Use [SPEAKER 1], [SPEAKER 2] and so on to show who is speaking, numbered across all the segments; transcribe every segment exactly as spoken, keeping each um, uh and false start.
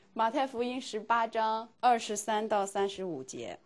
[SPEAKER 1] 马太福音十八章二十三到三十五节。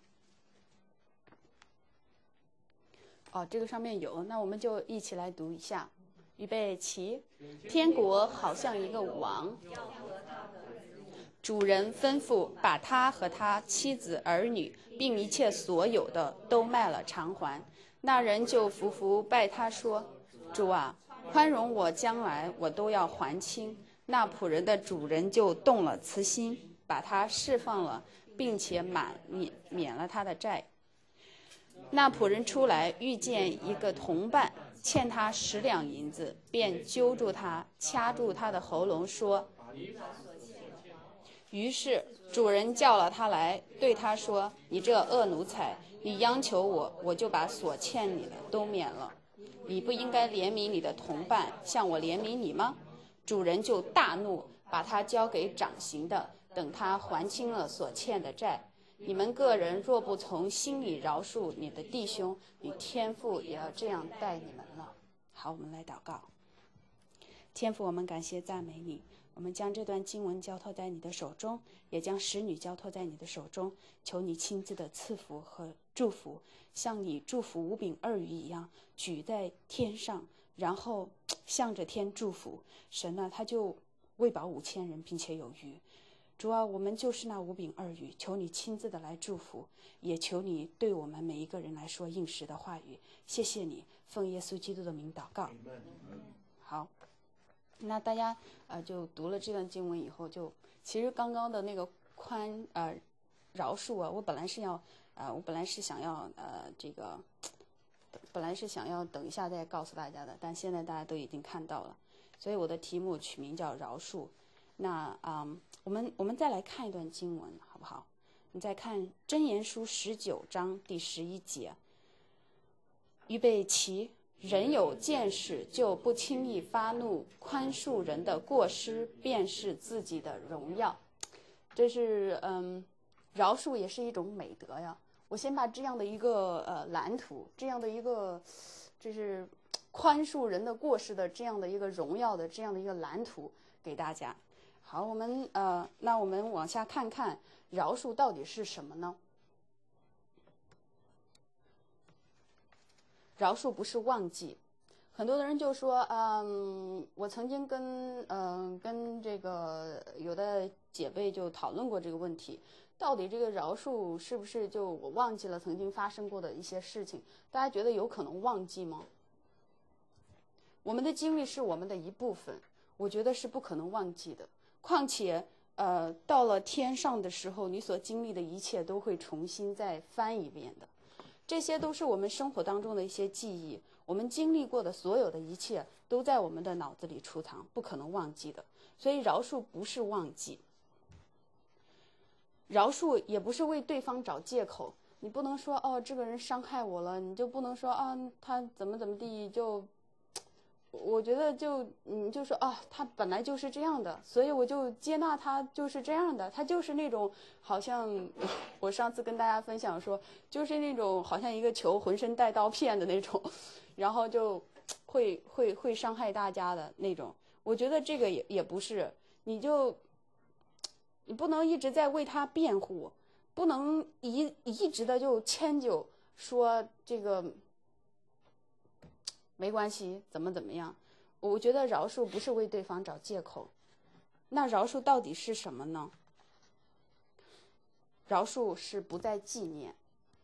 [SPEAKER 1] 哦，这个上面有，那我们就一起来读一下。预备起！天国好像一个王，主人吩咐把他和他妻子儿女并一切所有的都卖了偿还。那人就伏伏拜他说：主啊，宽容我，将来我都要还清。那仆人的主人就动了慈心，把他释放了，并且满免免了他的债。那仆人出来，遇见一个同伴欠他十两银子，便揪住他，掐住他的喉咙，说：于是主人叫了他来，对他说：你这恶奴才，你央求我，我就把所欠你的都免了。你不应该怜悯你的同伴，像我怜悯你吗？主人就大怒，把他交给掌刑的，等他还清了所欠的债。你们个人若不从心里饶恕你的弟兄，你天父也要这样待你们了。好，我们来祷告。天父，我们感谢赞美你，我们将这段经文交托在你的手中，也将使女交托在你的手中，求你亲自的赐福和祝福，像你祝福五饼二鱼一样举在天上，然后向着天祝福。神呢，他就喂饱五千人，并且有余。主啊，我们就是那五饼二鱼，求你亲自的来祝福，也求你对我们每一个人来说应时的话语。谢谢你，奉耶稣基督的名祷告。好，那大家呃就读了这段经文以后，就其实刚刚的那个宽呃饶恕啊，我本来是要呃我本来是想要呃这个本来是想要等一下再告诉大家的，但现在大家都已经看到了，所以我的题目取名叫饶恕。那嗯，我们我们再来看一段经文，好不好？你再看箴言书十九章第十一节。预备起！人有见识，就不轻易发怒，宽恕人的过失，便是自己的荣耀。这是嗯，饶恕也是一种美德呀。我先把这样的一个呃蓝图，这样的一个就是宽恕人的过失的这样的一个荣耀的这样的一个蓝图给大家。好，我们呃，那我们往下看看饶恕到底是什么呢？饶恕不是忘记，很多的人就说，嗯，我曾经跟嗯跟这个有的姐妹就讨论过这个问题，到底这个饶恕是不是就我忘记了曾经发生过的一些事情？大家觉得有可能忘记吗？我们的经历是我们的一部分，我觉得是不可能忘记的。况且，呃，到了天上的时候，你所经历的一切都会重新再翻一遍的。这些都是我们生活当中的一些记忆，我们经历过的所有的一切都在我们的脑子里储藏，不可能忘记的。所以饶恕不是忘记，饶恕也不是为对方找借口。你不能说哦，这个人伤害我了，你就不能说啊，他怎么怎么地就。我觉得就你就说啊，他本来就是这样的，所以我就接纳他就是这样的，他就是那种好像我上次跟大家分享说，就是那种好像一个球浑身带刀片的那种，然后就会会会伤害大家的那种。我觉得这个也也不是，你就你不能一直在为他辩护，不能一一直的就迁就说这个。没关系，怎么怎么样？我觉得饶恕不是为对方找借口。那饶恕到底是什么呢？饶恕是不再纪念。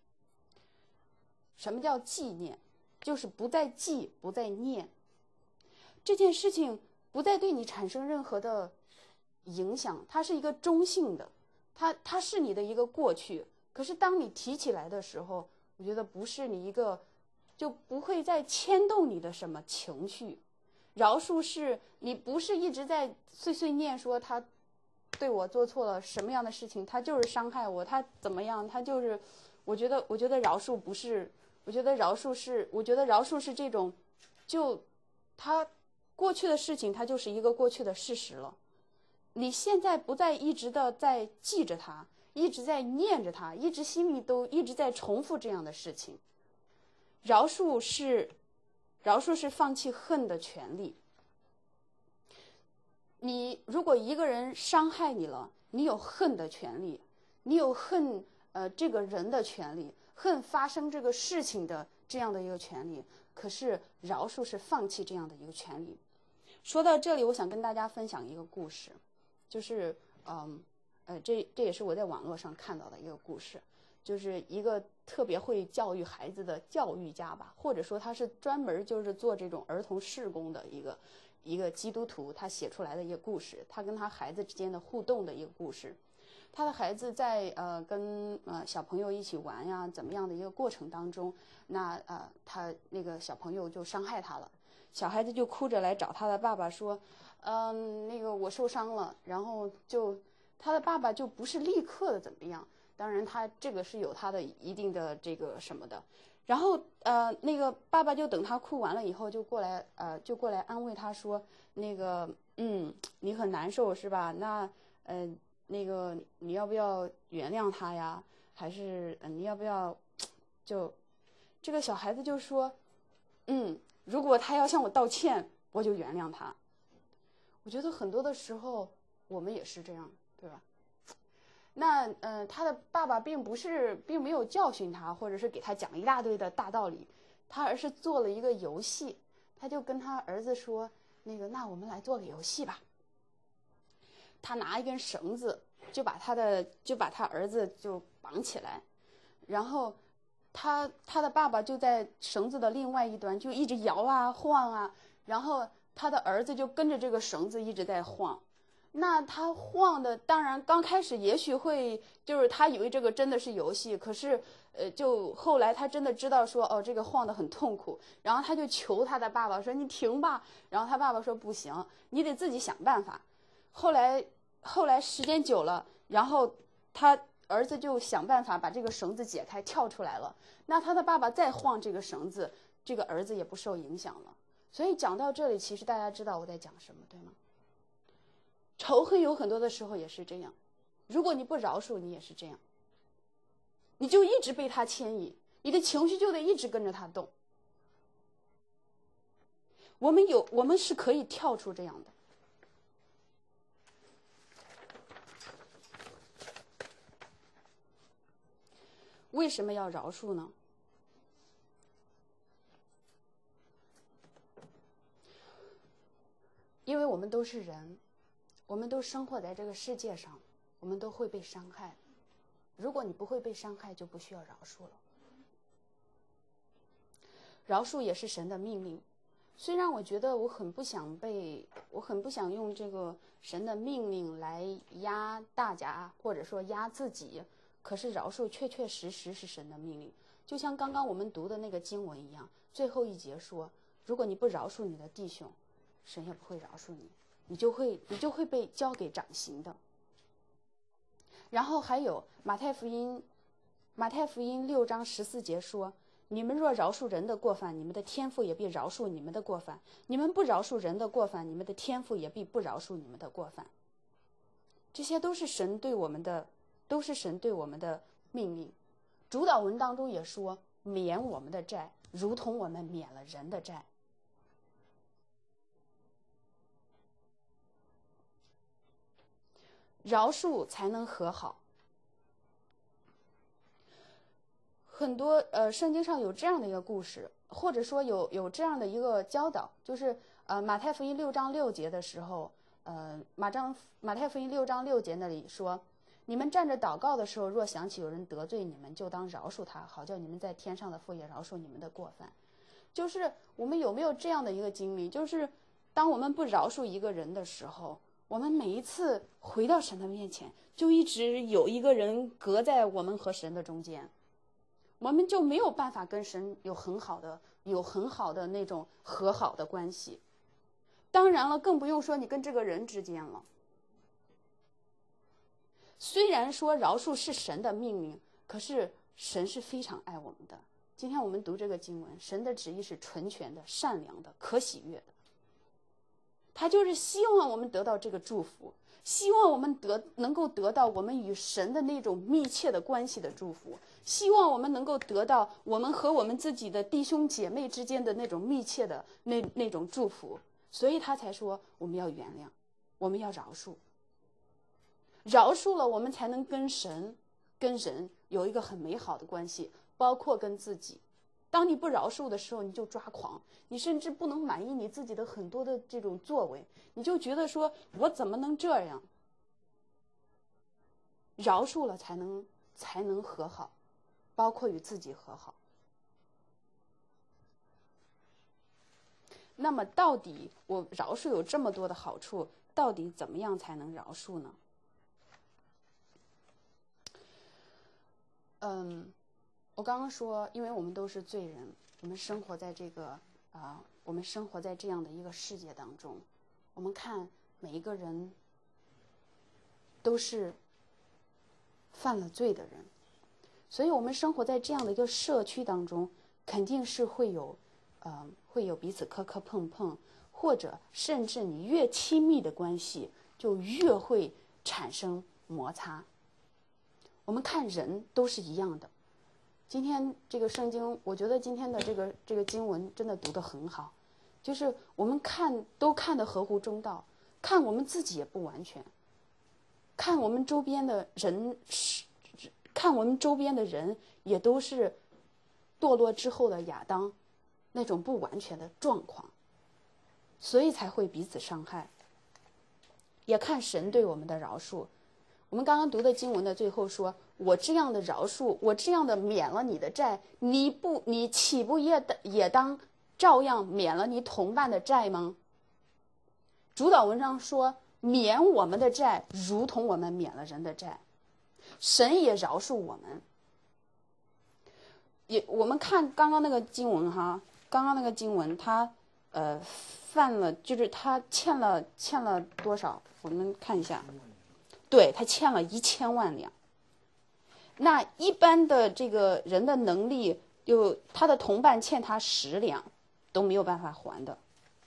[SPEAKER 1] 什么叫纪念？就是不再记，不再念。这件事情不再对你产生任何的影响，它是一个中性的，它它是你的一个过去。可是当你提起来的时候，我觉得不是你一个。就不会再牵动你的什么情绪。饶恕是你不是一直在碎碎念说他对我做错了什么样的事情，他就是伤害我，他怎么样，他就是我觉得我觉得饶恕不是我觉得饶恕是我觉得饶恕是这种就他过去的事情，它就是一个过去的事实了。你现在不再一直的在记着他，一直在念着他，一直心里都一直在重复这样的事情。饶恕是，饶恕是放弃恨的权利。 你如果一个人伤害你了，你有恨的权利，你有恨呃这个人的权利，恨发生这个事情的这样的一个权利。可是饶恕是放弃这样的一个权利。说到这里，我想跟大家分享一个故事，就是嗯呃这这也是我在网络上看到的一个故事，就是一个特别会教育孩子的教育家吧，或者说他是专门就是做这种儿童事工的一个一个基督徒，他写出来的一个故事，他跟他孩子之间的互动的一个故事。他的孩子在呃跟呃小朋友一起玩呀，怎么样的一个过程当中，那呃他那个小朋友就伤害他了，小孩子就哭着来找他的爸爸说，嗯，那个我受伤了，然后就他的爸爸就不是立刻的怎么样，当然他这个是有他的一定的这个什么的，然后呃那个爸爸就等他哭完了以后就过来呃就过来安慰他说，那个嗯你很难受是吧？那呃。那个你要不要原谅他呀？还是、呃、你要不要就这个小孩子就说，嗯，如果他要向我道歉，我就原谅他。我觉得很多的时候我们也是这样，对吧？那呃，他的爸爸并不是并没有教训他，或者是给他讲一大堆的大道理，他而是做了一个游戏。他就跟他儿子说，那个那我们来做个游戏吧。他拿一根绳子，就把他的就把他儿子就绑起来，然后他他的爸爸就在绳子的另外一端就一直摇啊晃啊，然后他的儿子就跟着这个绳子一直在晃。那他晃的，当然刚开始也许会就是他以为这个真的是游戏，可是呃，就后来他真的知道说，哦，这个晃得很痛苦，然后他就求他的爸爸说，你停吧。然后他爸爸说，不行，你得自己想办法。后来，后来时间久了，然后他儿子就想办法把这个绳子解开，跳出来了。那他的爸爸再晃这个绳子，这个儿子也不受影响了。所以讲到这里，其实大家知道我在讲什么，对吗？仇恨有很多的时候也是这样，如果你不饶恕，你也是这样，你就一直被他牵引，你的情绪就得一直跟着他动。我们有，我们是可以跳出这样的。为什么要饶恕呢？因为我们都是人，我们都生活在这个世界上，我们都会被伤害。如果你不会被伤害，就不需要饶恕了。饶恕也是神的命令，虽然我觉得我很不想被，我很不想用这个神的命令来压大家，或者说压自己，可是饶恕确确实实是神的命令。就像刚刚我们读的那个经文一样，最后一节说，如果你不饶恕你的弟兄，神也不会饶恕你，你就会你就会被交给掌刑的。然后还有马太福音，马太福音六章十四节说，你们若饶恕人的过犯，你们的天父也必饶恕你们的过犯；你们不饶恕人的过犯，你们的天父也必不饶恕你们的过犯。这些都是神对我们的，都是神对我们的命令。主祷文当中也说，免我们的债，如同我们免了人的债。饶恕才能和好。很多呃，圣经上有这样的一个故事，或者说有有这样的一个教导，就是呃，马太福音六章六节的时候，呃，马章马太福音六章六节那里说，你们站着祷告的时候，若想起有人得罪你们，就当饶恕他，好叫你们在天上的父也饶恕你们的过犯。就是我们有没有这样的一个经历，就是当我们不饶恕一个人的时候，我们每一次回到神的面前，就一直有一个人隔在我们和神的中间，我们就没有办法跟神有很好的有很好的那种和好的关系。当然了，更不用说你跟这个人之间了。虽然说饶恕是神的命令，可是神是非常爱我们的。今天我们读这个经文，神的旨意是纯全的、善良的、可喜悦的。他就是希望我们得到这个祝福，希望我们得能够得到我们与神的那种密切的关系的祝福，希望我们能够得到我们和我们自己的弟兄姐妹之间的那种密切的那那种祝福，所以他才说我们要原谅。 我们要饶恕，饶恕了，我们才能跟神、跟人有一个很美好的关系，包括跟自己。当你不饶恕的时候，你就抓狂，你甚至不能满意你自己的很多的这种作为，你就觉得说我怎么能这样？饶恕了才能才能和好，包括与自己和好。那么到底我饶恕有这么多的好处，到底怎么样才能饶恕呢？嗯，我刚刚说，因为我们都是罪人，我们生活在这个啊、呃，我们生活在这样的一个世界当中，我们看每一个人都是犯了罪的人，所以我们生活在这样的一个社区当中，肯定是会有，呃，会有彼此磕磕碰碰，或者甚至你越亲密的关系，就越会产生摩擦。我们看人都是一样的。今天这个圣经，我觉得今天的这个这个经文真的读得很好，就是我们看都看得合乎中道，看我们自己也不完全，看我们周边的人，看我们周边的人也都是堕落之后的亚当那种不完全的状况，所以才会彼此伤害。也看神对我们的饶恕。我们刚刚读的经文的最后说，我这样的饶恕，我这样的免了你的债，你不你岂不也也当照样免了你同伴的债吗？主导文上说，免我们的债如同我们免了人的债，神也饶恕我们。也我们看刚刚那个经文哈，刚刚那个经文他呃犯了，就是他欠了欠了多少？我们看一下，对，他欠了一千万两。那一般的这个人的能力，就他的同伴欠他十两都没有办法还的，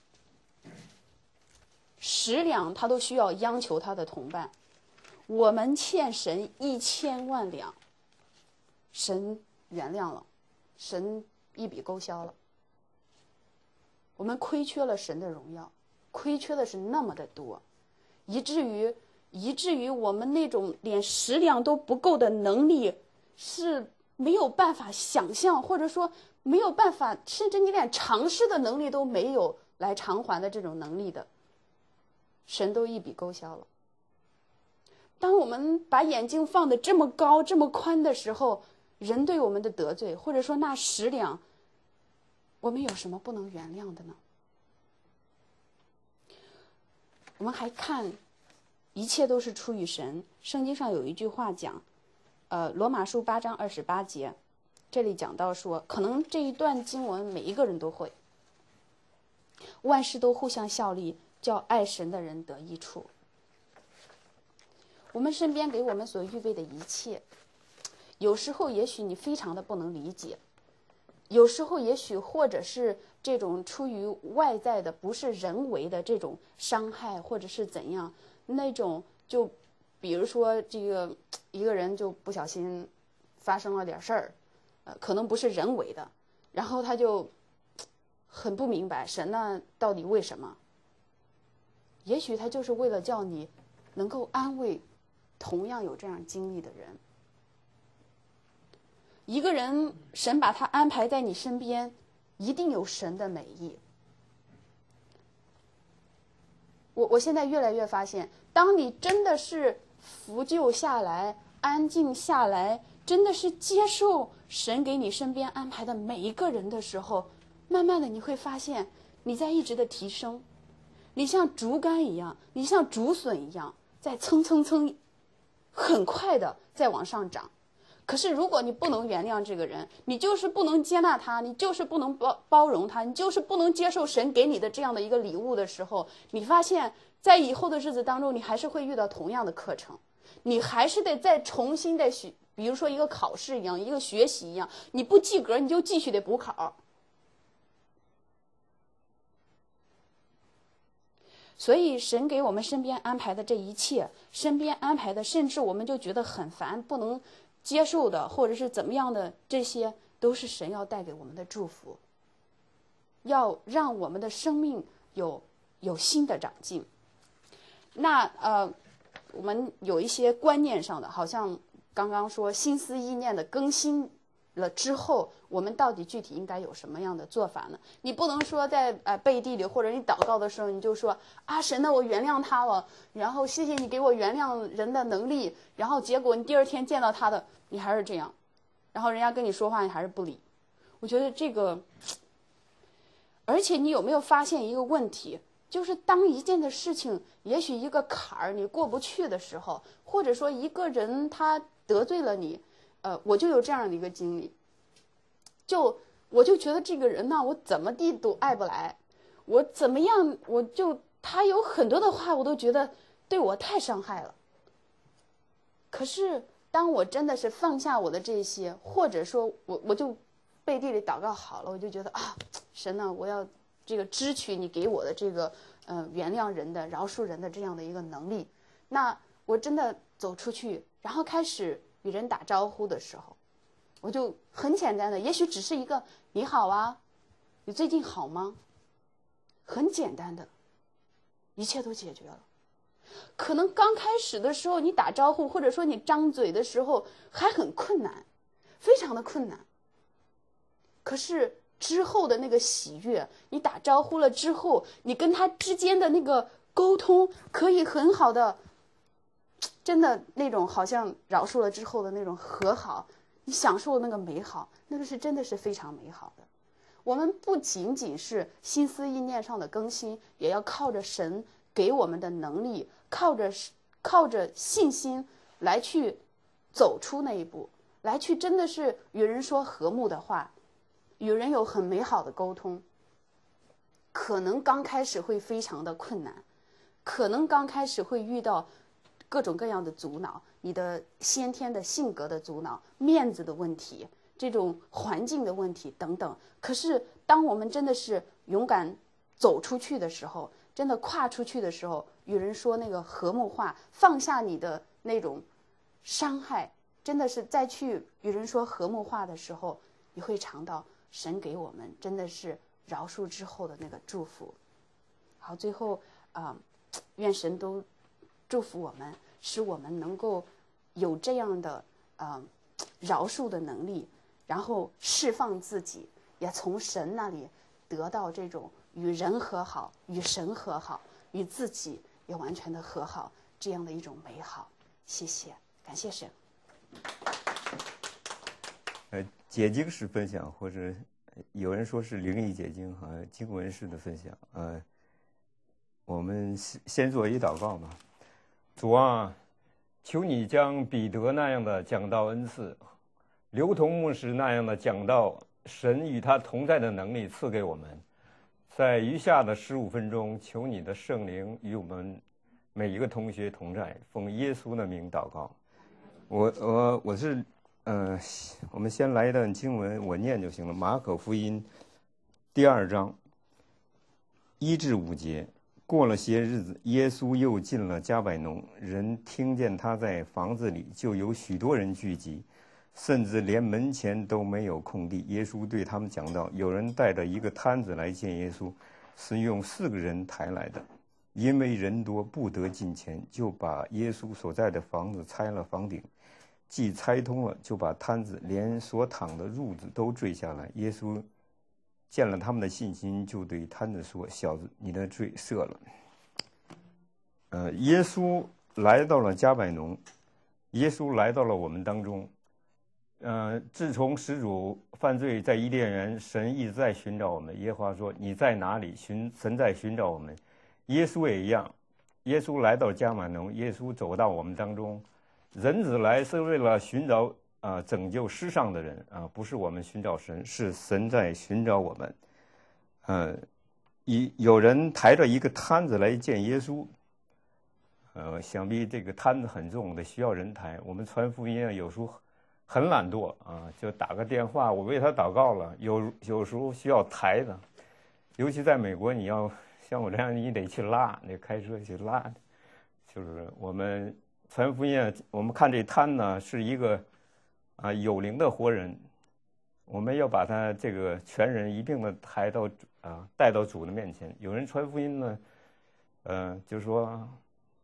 [SPEAKER 1] 十两他都需要央求他的同伴。我们欠神一千万两，神原谅了，神一笔勾销了。我们亏缺了神的荣耀，亏缺的是那么的多，以至于以至于我们那种连十两都不够的能力是没有办法想象，或者说没有办法，甚至你连尝试的能力都没有来偿还的这种能力的，神都一笔勾销了。当我们把眼睛放得这么高这么宽的时候，人对我们的得罪，或者说那十两，我们有什么不能原谅的呢？我们还看一切都是出于神。圣经上有一句话讲，呃，罗马书八章二十八节，这里讲到说，可能这一段经文每一个人都会，万事都互相效力，叫爱神的人得益处。我们身边给我们所预备的一切，有时候也许你非常的不能理解，有时候也许或者是这种出于外在的，不是人为的这种伤害，或者是怎样，那种就比如说这个一个人就不小心发生了点事儿，呃，可能不是人为的，然后他就很不明白神呢到底为什么。也许他就是为了叫你能够安慰同样有这样经历的人。一个人神把他安排在你身边，一定有神的美意。我我现在越来越发现，当你真的是扶救下来，安静下来，真的是接受神给你身边安排的每一个人的时候，慢慢的你会发现你在一直的提升，你像竹竿一样，你像竹笋一样，在蹭蹭蹭很快的在往上涨。可是如果你不能原谅这个人，你就是不能接纳他，你就是不能包包容他，你就是不能接受神给你的这样的一个礼物的时候，你发现在以后的日子当中，你还是会遇到同样的课程，你还是得再重新再学，比如说一个考试一样，一个学习一样，你不及格你就继续得补考。所以神给我们身边安排的这一切，身边安排的甚至我们就觉得很烦，不能接受的，或者是怎么样的，这些都是神要带给我们的祝福，要让我们的生命有有新的长进。 那呃，我们有一些观念上的，好像刚刚说心思意念的更新了之后，我们到底具体应该有什么样的做法呢？你不能说在呃背地里或者你祷告的时候，你就说啊神呢，我原谅他了，然后谢谢你给我原谅人的能力，然后结果你第二天见到他的，你还是这样，然后人家跟你说话你还是不理。我觉得这个，而且你有没有发现一个问题？就是当一件的事情，也许一个坎儿你过不去的时候，或者说一个人他得罪了你，呃，我就有这样的一个经历，就我就觉得这个人呢，我怎么地都爱不来，我怎么样，我就他有很多的话，我都觉得对我太伤害了。可是当我真的是放下我的这些，或者说我我就背地里祷告好了，我就觉得啊，神呢，我要这个支取你给我的这个呃原谅人的、饶恕人的这样的一个能力。那我真的走出去，然后开始与人打招呼的时候，我就很简单的，也许只是一个你好啊，你最近好吗？很简单的，一切都解决了。可能刚开始的时候，你打招呼或者说你张嘴的时候还很困难，非常的困难。可是之后的那个喜悦，你打招呼了之后，你跟他之间的那个沟通可以很好的，真的那种好像饶恕了之后的那种和好，你享受那个美好，那个是真的是非常美好的。我们不仅仅是心思意念上的更新，也要靠着神给我们的能力，靠着靠着信心来去走出那一步，来去真的是与人说和睦的话，与人有很美好的沟通。可能刚开始会非常的困难，可能刚开始会遇到各种各样的阻挠，你的先天的性格的阻挠，面子的问题，这种环境的问题等等。可是当我们真的是勇敢走出去的时候，真的跨出去的时候，与人说那个和睦话，放下你的那种伤害，真的是再去与人说和睦话的时候，你会尝到神给我们真的是饶恕之后的那个祝福。好，最后啊、呃，愿神都祝福我们，使我们能够有这样的呃饶恕的能力，然后释放自己，也从神那里得到这种与人和好、与神和好、与自己也完全的和好这样的一种美好。谢谢，感谢神。
[SPEAKER 2] 呃，解经式分享，或者有人说是灵异解经和经文式的分享。呃，我们先做一祷告吧。主啊，求你将彼得那样的讲道恩赐，刘同牧师那样的讲道神与他同在的能力赐给我们。在余下的十五分钟，求你的圣灵与我们每一个同学同在，奉耶稣的名祷告。我我我是呃，我们先来一段经文，我念就行了。马可福音第二章一至五节。过了些日子，耶稣又进了迦百农，人听见他在房子里，就有许多人聚集，甚至连门前都没有空地。耶稣对他们讲道：有人带着一个摊子来见耶稣，是用四个人抬来的。因为人多不得进前，就把耶稣所在的房子拆了房顶，既拆通了，就把摊子连所躺的褥子都坠下来。耶稣见了他们的信心，就对摊子说：小子，你的罪赦了。呃，耶稣来到了迦百农，耶稣来到了我们当中。呃，自从始祖犯罪在伊甸园，神一直在寻找我们。耶和华说：你在哪里？寻神在寻找我们。耶稣也一样，耶稣来到迦百农，耶稣走到我们当中。人子来是为了寻找啊、呃、拯救世上的人啊、呃，不是我们寻找神，是神在寻找我们。呃，一有人抬着一个摊子来见耶稣，呃，想必这个摊子很重的，需要人抬。我们传福音啊，有时候很懒惰啊，就打个电话，我为他祷告了。有有时候需要抬的，尤其在美国，你要像我这样，你得去拉，得开车去拉。就是我们传福音啊，我们看这摊呢是一个啊有灵的活人，我们要把他这个全人一并的抬到啊带到主的面前。有人传福音呢，呃，就是说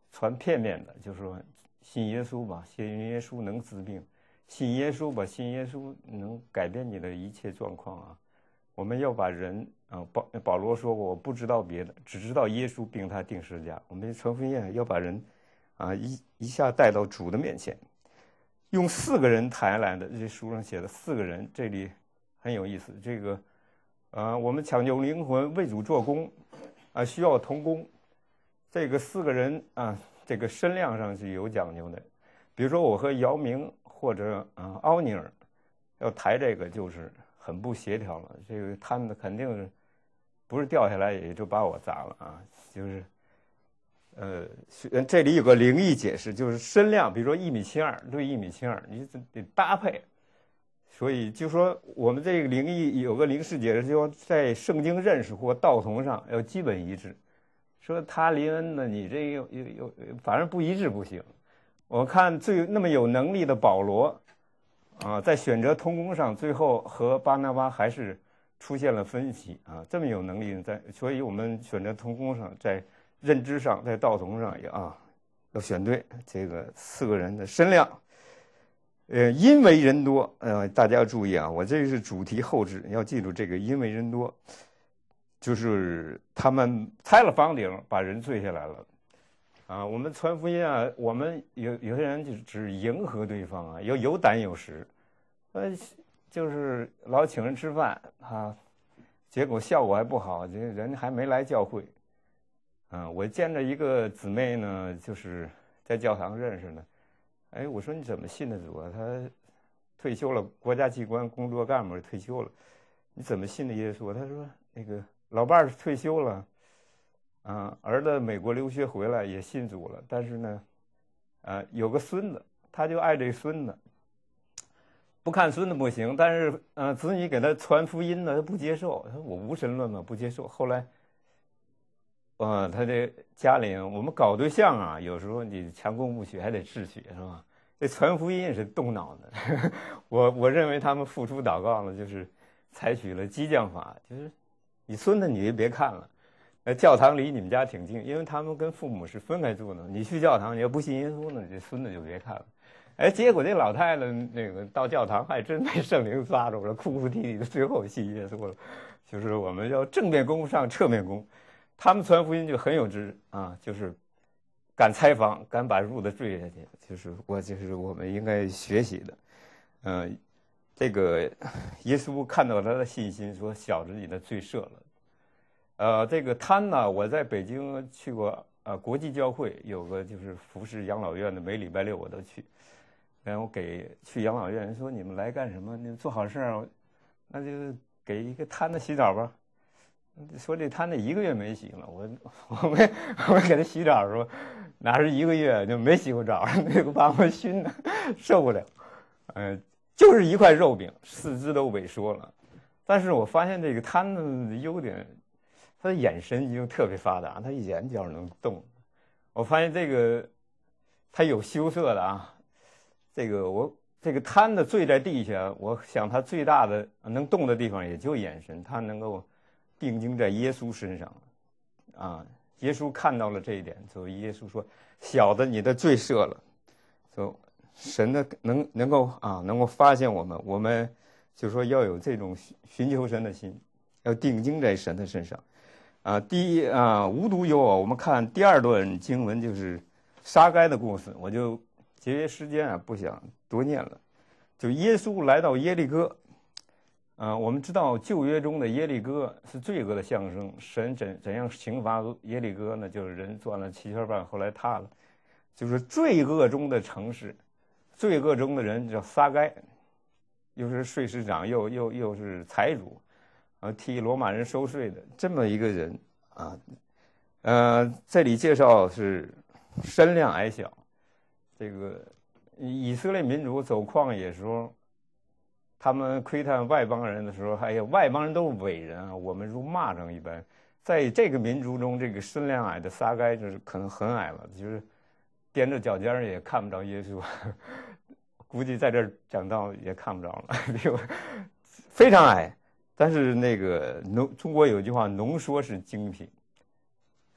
[SPEAKER 2] 传片面的，就是说信耶稣吧，信耶稣能治病，信耶稣吧，信耶稣能改变你的一切状况啊。我们要把人啊，保保罗说过，我不知道别的，只知道耶稣并他定十字架。我们传福音要把人啊一一下带到主的面前。用四个人谈来的，这书上写的四个人，这里很有意思。这个啊，我们抢救灵魂为主做工啊，需要同工。这个四个人啊，这个身量上是有讲究的。比如说我和姚明或者啊奥尼尔要抬这个，就是很不协调了。这个他们肯定是不是掉下来也就把我砸了啊，就是。呃，这里有个灵异解释，就是身量，比如说一米七二对一米七二，你得搭配。所以就说我们这个灵异有个灵视解释，就在圣经认识或道同上要基本一致。说他林恩呢，你这有有有，反正不一致不行。我看最那么有能力的保罗啊，在选择同工上，最后和巴拿巴还是出现了分歧啊。这么有能力在，所以我们选择同工上在。认知上，在道同上也啊，要选对这个四个人的身量。呃，因为人多，呃，大家要注意啊，我这是主题后置，要记住这个因为人多，就是他们拆了房顶，把人坠下来了。啊，我们传福音啊，我们有有些人就只迎合对方啊，要有胆有识，呃，就是老请人吃饭啊，结果效果还不好，这人还没来教会。啊，我见着一个姊妹呢，就是在教堂认识的。哎，我说你怎么信的主啊？她退休了，国家机关工作干部退休了，你怎么信的耶稣？她说那个老伴儿退休了，啊，儿子美国留学回来也信主了，但是呢，啊，有个孙子，他就爱这孙子，不看孙子不行，但是呃，子女给他传福音呢，他不接受，他说我无神论嘛，不接受。后来。呃，他这家里我们搞对象啊，有时候你强攻不许，还得智取，是吧？这传福音是动脑的。我我认为他们付出祷告了，就是采取了激将法，就是你孙子你也别看了，呃，教堂离你们家挺近，因为他们跟父母是分开住的。你去教堂，你要不信耶稣呢，这孙子就别看了。哎，结果这老太太那个到教堂还真被圣灵抓住了，哭哭啼啼的，最后信耶稣了。就是我们要正面攻上侧面攻。他们传福音就很有知啊，就是敢采访，敢把褥子坠下去，就是我就是我们应该学习的。嗯、呃，这个耶稣看到他的信心，说：“小子，你的罪赦了。”呃，这个摊呢，我在北京去过，呃，国际教会有个就是服侍养老院的，每礼拜六我都去。然后给去养老院人说：“你们来干什么？你们做好事儿，那就给一个摊子洗澡吧。”说这摊子一个月没洗了，我我没我给他洗澡的时候，哪是一个月就没洗过澡，那个把我熏的受不了。嗯、呃，就是一块肉饼，四肢都萎缩了。但是我发现这个摊子的优点，他的眼神经特别发达，他眼角能动。我发现这个他有羞涩的啊，这个我这个摊子坠在地下，我想他最大的能动的地方也就眼神，他能够。定睛在耶稣身上，啊，耶稣看到了这一点，所以耶稣说：“小的，你的罪赦了。”说神的能能够啊，能够发现我们，我们就说要有这种寻求神的心，要定睛在神的身上。啊，第一啊，无独有偶，我们看第二段经文就是撒该的故事，我就节约时间啊，不想多念了。就耶稣来到耶利哥。啊、呃，我们知道旧约中的耶利哥是罪恶的象征，神怎怎样刑罚耶利哥呢？就是人转了七圈半，后来塌了，就是罪恶中的城市，罪恶中的人叫撒该，又是税司长，又又又是财主，啊，替罗马人收税的这么一个人啊。呃，这里介绍是身量矮小，这个以色列民族走旷野时候。他们窥探外邦人的时候，哎呀，外邦人都是伟人啊，我们如蚂蚱一般。在这个民族中，这个身量矮的撒该就是可能很矮了，就是踮着脚尖也看不着耶稣，估计在这儿讲道也看不着了，就非常矮。但是那个浓，中国有句话，浓缩是精品。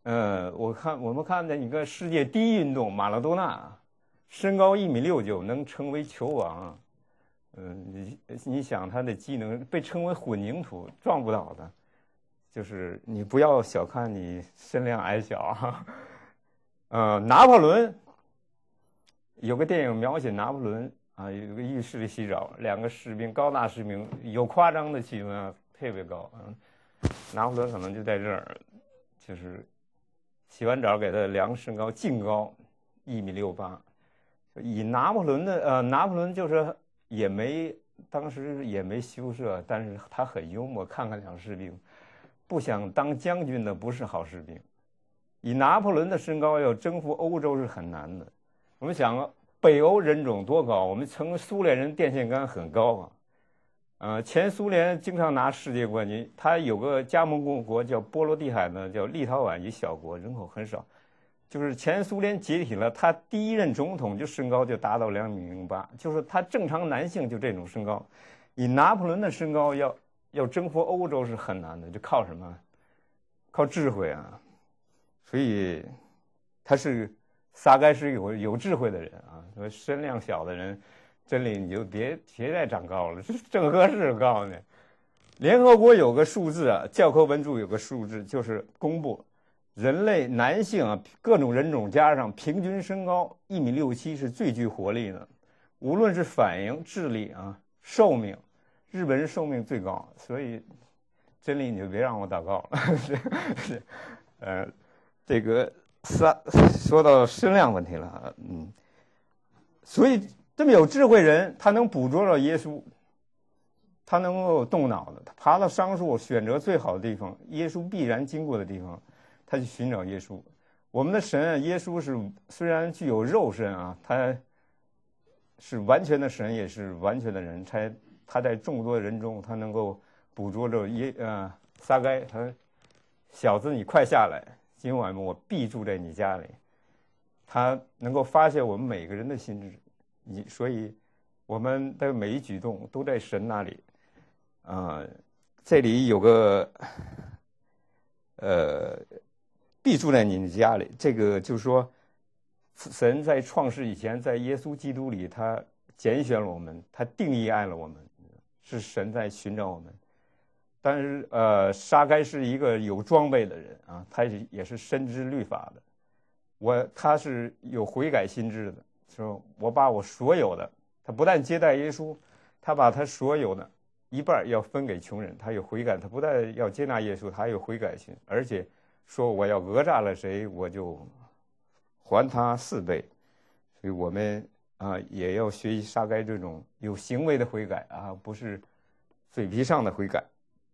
[SPEAKER 2] 呃，我看我们看的一个世界第一运动马拉多纳，身高一米六九，能成为球王。嗯，你你想他的技能被称为混凝土，撞不倒的。就是你不要小看你身量矮小啊。呃，拿破仑有个电影描写拿破仑啊，有个浴室里洗澡，两个士兵高大士兵，有夸张的气氛啊，特别高。嗯，拿破仑可能就在这儿，就是洗完澡给他量身高，净高一米六八。以拿破仑的呃，拿破仑就是也没当时也没羞涩，但是他很幽默，看看两士兵。不想当将军的不是好士兵。以拿破仑的身高要征服欧洲是很难的。我们想北欧人种多高，我们称苏联人电线杆很高啊。呃，前苏联经常拿世界冠军，他有个加盟共和国叫波罗的海呢，叫立陶宛，一小国，人口很少。就是前苏联解体了，他第一任总统就身高就达到两米零八，就是他正常男性就这种身高。以拿破仑的身高要要征服欧洲是很难的，就靠什么？靠智慧啊！所以他是撒该是有有智慧的人啊。说身量小的人，真理你就别别再长高了，正合适。告诉你，联合国有个数字啊，教科文组有个数字，就是公布人类男性啊各种人种加上平均身高一米六七是最具活力的，无论是反应、智力啊、寿命。日本人寿命最高，所以真理你就别让我祷告了。是是，呃，这个三说到身量问题了，嗯，所以这么有智慧人，他能捕捉到耶稣，他能够动脑的，他爬到桑树选择最好的地方，耶稣必然经过的地方，他去寻找耶稣。我们的神耶稣是虽然具有肉身啊，他是完全的神，也是完全的人，才。他在众多人中，他能够捕捉着耶呃撒该，他小子你快下来，今晚我必住在你家里。他能够发现我们每个人的心智，你所以我们的每一举动都在神那里。啊、呃，这里有个呃必住在你的家里，这个就是说，神在创世以前，在耶稣基督里，他拣选了我们，他定义爱了我们。是神在寻找我们，但是呃，撒该是一个有装备的人啊，他也是深知律法的。我他是有悔改心智的，说我把我所有的，他不但接待耶稣，他把他所有的一半要分给穷人，他有悔改，他不但要接纳耶稣，他有悔改心，而且说我要讹诈了谁，我就还他四倍。所以我们。啊，也要学习撒该这种有行为的悔改啊，不是嘴皮上的悔改。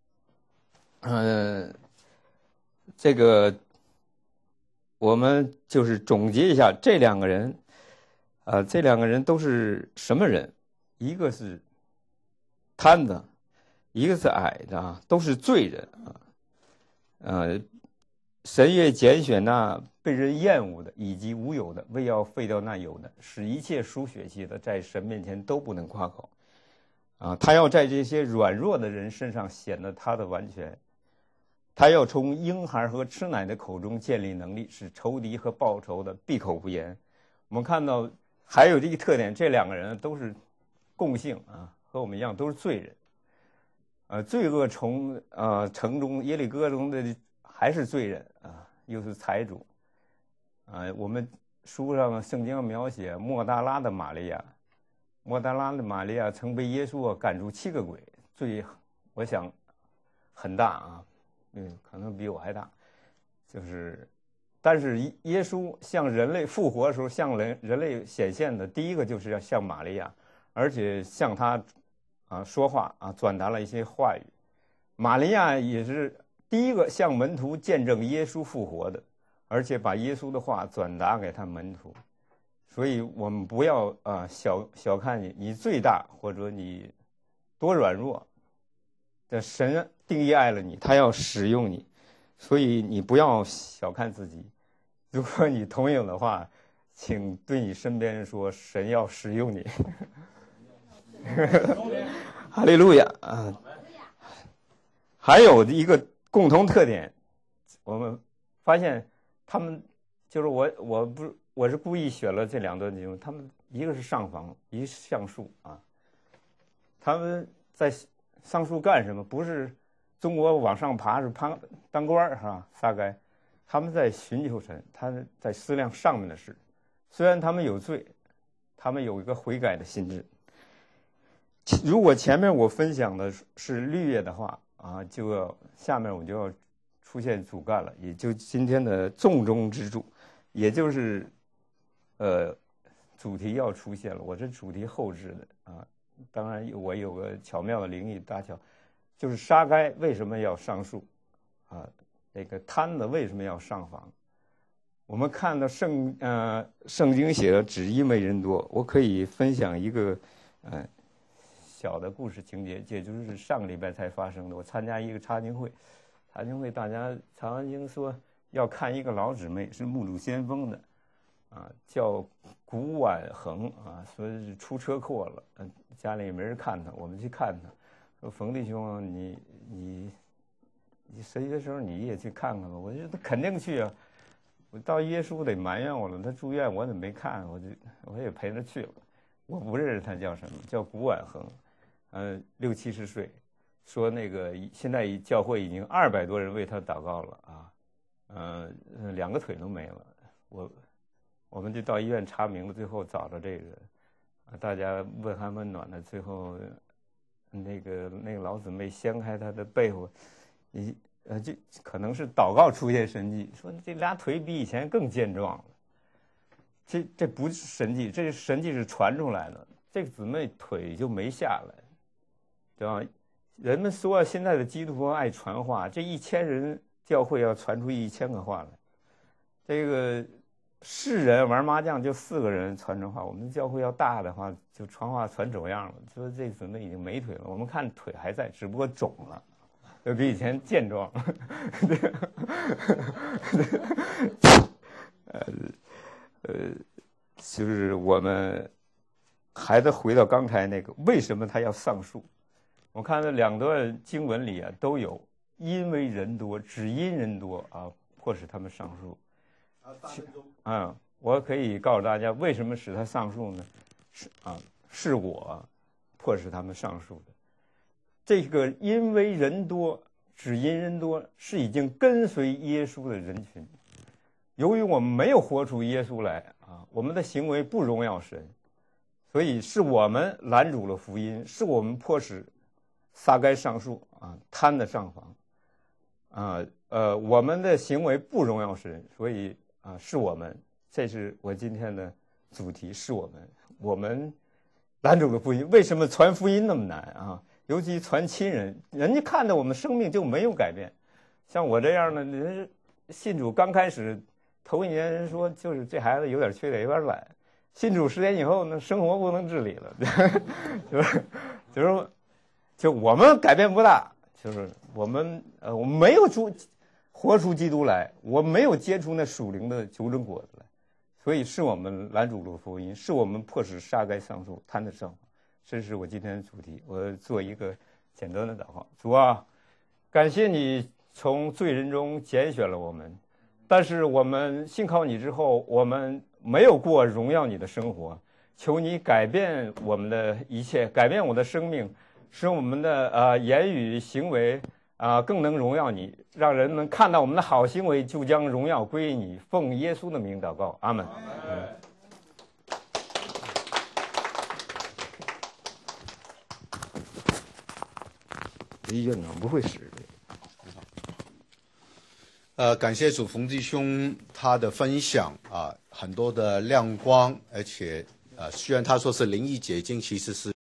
[SPEAKER 2] 嗯、呃，这个我们就是总结一下，这两个人，啊、呃，这两个人都是什么人？一个是瘫的，一个是矮的啊，都是罪人啊。呃，神也拣选那被人厌恶的以及无有的，为要废掉那有的，使一切属血气的在神面前都不能夸口啊！他要在这些软弱的人身上显得他的完全，他要从婴孩和吃奶的口中建立能力，使仇敌和报仇的闭口不言。我们看到还有这个特点，这两个人都是共性啊，和我们一样都是罪人，呃，罪恶从呃城中耶利哥中的还是罪人啊，又是财主。啊、呃，我们书上圣经描写莫大拉的玛利亚，莫大拉的玛利亚曾被耶稣赶出七个鬼，罪我想很大啊，嗯，可能比我还大。就是，但是耶稣向人类复活的时候，向人人类显现的第一个就是要向玛利亚，而且向他啊说话啊，转达了一些话语。玛利亚也是第一个向门徒见证耶稣复活的。而且把耶稣的话转达给他门徒，所以我们不要啊、呃、小小看你，你最大或者你多软弱，这神定义爱了你，他要使用你，所以你不要小看自己。如果你同意的话，请对你身边人说，神要使用你。哈利路亚啊！还有一个共同特点，我们发现。 他们就是我我不我是故意选了这两段经文，他们一个是上房，一个是橡树啊。他们在上树干什么？不是中国往上爬，是攀当官儿是吧？大概他们在寻求神，他在思量上面的事。虽然他们有罪，他们有一个悔改的心智。如果前面我分享的是绿叶的话啊，就要下面我就要出现主干了，也就今天的重中之重，也就是呃主题要出现了。我是主题后置的啊。当然，我有个巧妙的灵异搭桥，就是沙该为什么要上树啊？那个摊子为什么要上房？我们看到圣呃圣经写的只因为人多，我可以分享一个呃小的故事情节，也就是上个礼拜才发生的。我参加一个查经会，查经会大家查经说要看一个老姊妹，是目睹先锋的。啊，叫古婉恒啊，说是出车祸了，嗯，家里没人看他，我们去看他，说冯弟兄，你你你神学时候你也去看看吧，我觉得肯定去啊，我到耶稣得埋怨我了，他住院我怎么没看，我就我也陪他去了，我不认识他叫什么，叫古婉恒，呃，六七十岁，说那个现在教会已经二百多人为他祷告了啊，呃，两个腿都没了，我。我们就到医院查名字，最后找着这个，啊，大家问寒问暖的，最后那个那个老姊妹掀开他的被窝，你呃就可能是祷告出现神迹，说这俩腿比以前更健壮了。这这不是神迹，这神迹是传出来的。这个姊妹腿就没下来，对吧？人们说现在的基督徒爱传话，这一千人教会要传出一千个话来，这个。世人玩麻将就四个人传传话，我们教会要大的话就传话传走样了。说这姊妹已经没腿了，我们看腿还在，只不过肿了，就比以前健壮了。呃呃，就是我们还得回到刚才那个，为什么他要上树？我看这两段经文里啊都有，因为人多，只因人多啊，迫使他们上树。嗯，我可以告诉大家，为什么使他上树呢？是啊，是我迫使他们上树的。这个因为人多，只因人多，是已经跟随耶稣的人群。由于我们没有活出耶稣来啊，我们的行为不荣耀神，所以是我们拦阻了福音，是我们迫使撒该上树啊，摊的上房啊，呃，我们的行为不荣耀神，所以。啊，是我们，这是我今天的主题，是我们，我们拦阻了福音。为什么传福音那么难啊？尤其传亲人，人家看到我们生命就没有改变。像我这样的，人信主刚开始头一年，人说就是这孩子有点缺点，有点懒。信主十年以后呢，生活不能自理了，就是就是就我们改变不大，就是我们呃我们没有出。活出基督来，我没有结出那属灵的九种果子来，所以是我们拦阻了福音，是我们迫使撒该上树，摊的上。这是我今天的主题，我做一个简单的祷告。主啊，感谢你从罪人中拣选了我们，但是我们信靠你之后，我们没有过荣耀你的生活，求你改变我们的一切，改变我的生命，使我们的呃言语行为。啊，更能荣耀你，让人们看到我们的好行为，就将荣耀归于你。奉耶稣的名祷告，阿门。李院长不会使的。
[SPEAKER 3] 呃，感谢主冯弟兄他的分享啊，很多的亮光，而且呃，虽然他说是灵异解经，其实是。